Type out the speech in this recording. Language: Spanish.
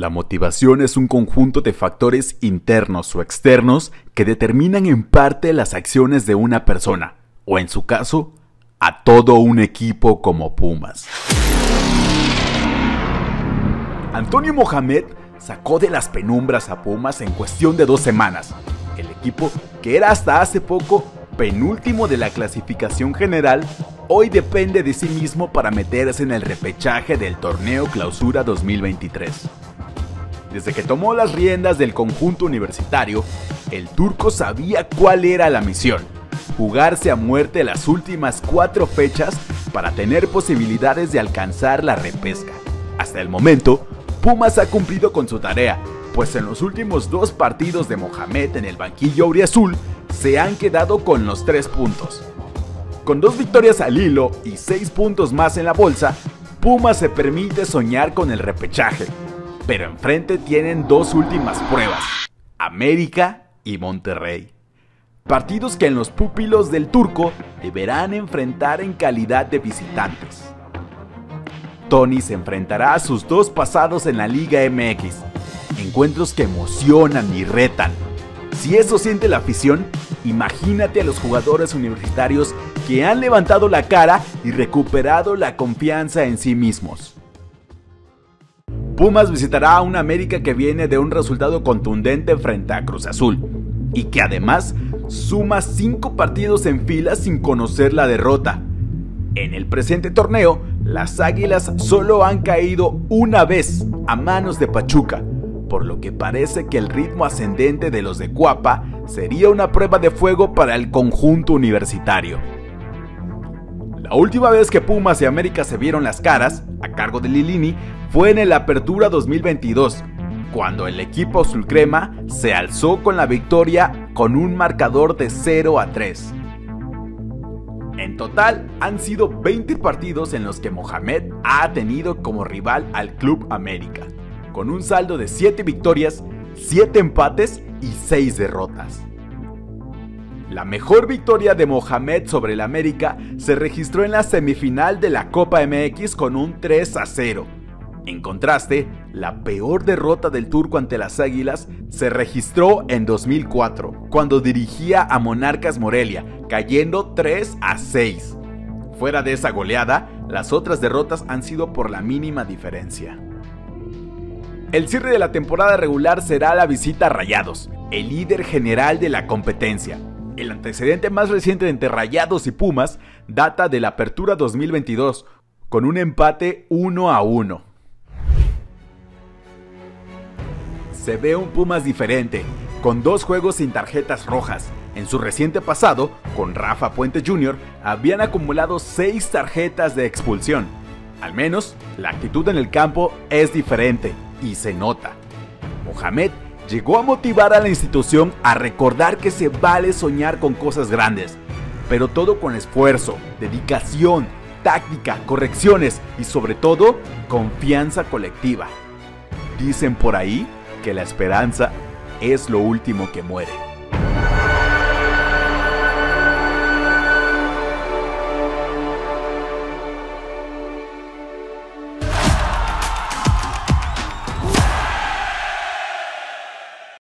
La motivación es un conjunto de factores internos o externos que determinan en parte las acciones de una persona, o en su caso, a todo un equipo como Pumas. Antonio Mohamed sacó de las penumbras a Pumas en cuestión de 2 semanas. El equipo, que era hasta hace poco penúltimo de la clasificación general, hoy depende de sí mismo para meterse en el repechaje del torneo Clausura 2023. Desde que tomó las riendas del conjunto universitario, el turco sabía cuál era la misión: jugarse a muerte las últimas 4 fechas para tener posibilidades de alcanzar la repesca. Hasta el momento, Pumas ha cumplido con su tarea, pues en los últimos 2 partidos de Mohamed en el banquillo auriazul se han quedado con los 3 puntos. Con 2 victorias al hilo y 6 puntos más en la bolsa, Pumas se permite soñar con el repechaje. Pero enfrente tienen 2 últimas pruebas: América y Monterrey. Partidos que en los pupilos del turco deberán enfrentar en calidad de visitantes. Tony se enfrentará a sus 2 pasados en la Liga MX. Encuentros que emocionan y retan. Si eso siente la afición, imagínate a los jugadores universitarios que han levantado la cara y recuperado la confianza en sí mismos. Pumas visitará a una América que viene de un resultado contundente frente a Cruz Azul y que además suma 5 partidos en fila sin conocer la derrota. En el presente torneo, las Águilas solo han caído una vez a manos de Pachuca, por lo que parece que el ritmo ascendente de los de Cuapa sería una prueba de fuego para el conjunto universitario. La última vez que Pumas y América se vieron las caras, a cargo de Lilini, fue en el Apertura 2022, cuando el equipo azulcrema se alzó con la victoria con un marcador de 0-3. En total han sido 20 partidos en los que Mohamed ha tenido como rival al Club América, con un saldo de 7 victorias, 7 empates y 6 derrotas. La mejor victoria de Mohamed sobre el América se registró en la semifinal de la Copa MX con un 3-0. En contraste, la peor derrota del turco ante las Águilas se registró en 2004, cuando dirigía a Monarcas Morelia, cayendo 3-6. Fuera de esa goleada, las otras derrotas han sido por la mínima diferencia. El cierre de la temporada regular será la visita a Rayados, el líder general de la competencia. El antecedente más reciente entre Rayados y Pumas data de la Apertura 2022, con un empate 1-1. Se ve un Pumas diferente, con 2 juegos sin tarjetas rojas. En su reciente pasado, con Rafa Puente Jr., habían acumulado 6 tarjetas de expulsión. Al menos, la actitud en el campo es diferente, y se nota. Mohamed llegó a motivar a la institución a recordar que se vale soñar con cosas grandes, pero todo con esfuerzo, dedicación, táctica, correcciones y sobre todo, confianza colectiva. Dicen por ahí que la esperanza es lo último que muere.